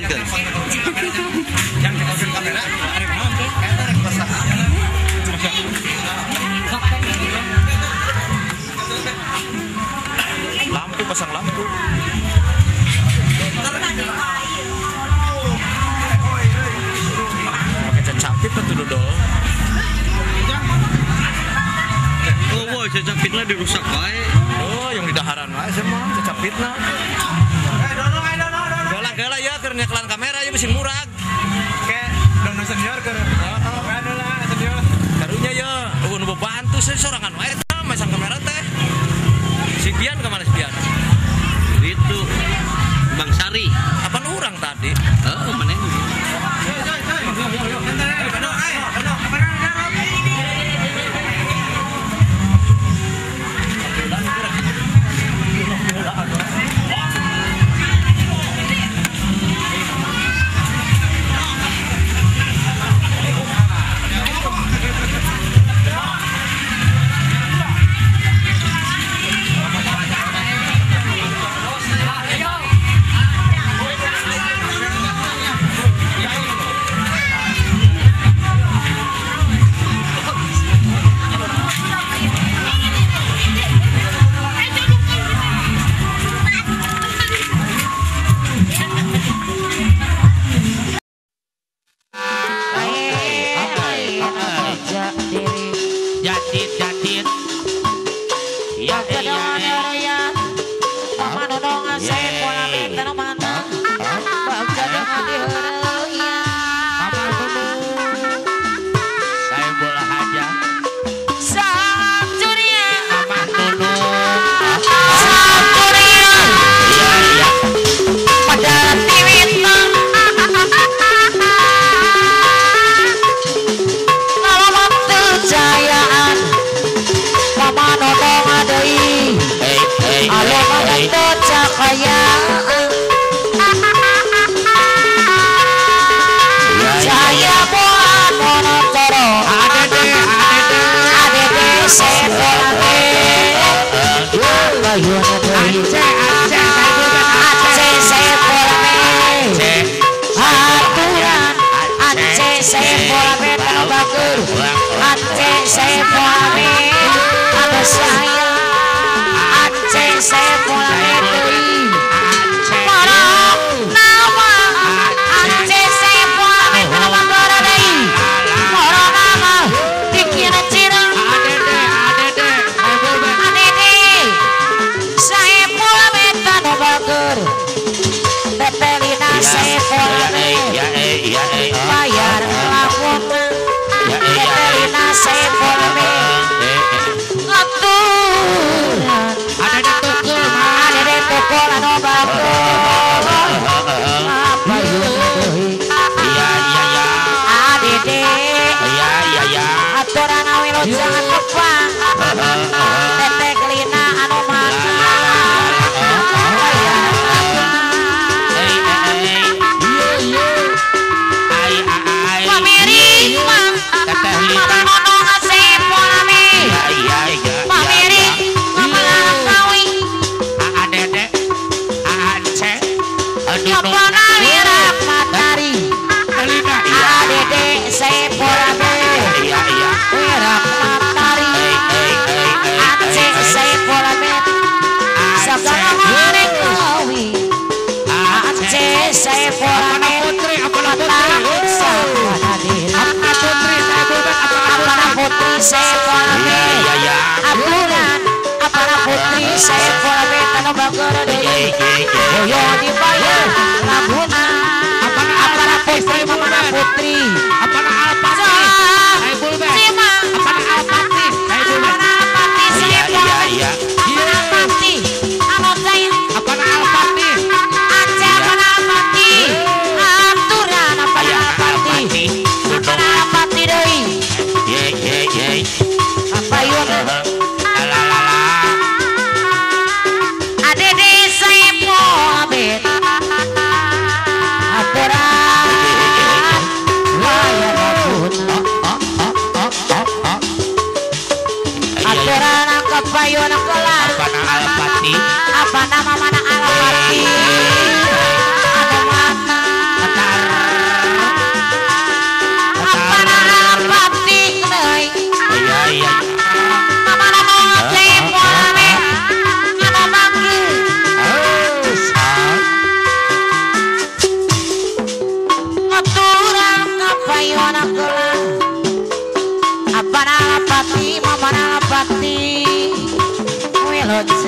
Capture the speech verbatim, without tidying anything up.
dilanjutkan. Yang dikasih kamera, ada naon teh? Eta rek pasang. Lampu pasang lampu. Pakai cacapit tuh dodol. Oh, wow, cacapitnya dirusak wae. Oh, yang di daharan wae semua cacapitna. Gala-gala ya keur nyekelan kamera ya mesin murag. Kayak dong senior keur. Heeh, anu lah senior. Karunya ya, nu bantu sih sorangan wae tah masang kamera teh. Si Pian ke mana si Pian? Itu Bang Sari. Apaan orang tadi? Oh, mana ini? Wah, Ano